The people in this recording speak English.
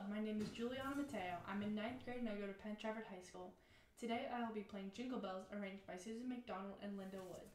my name is Juliana Mateo. I'm in 9th grade and I go to Penn Trafford High School. Today I will be playing Jingle Bells, arranged by Susan McDonald and Linda Wood.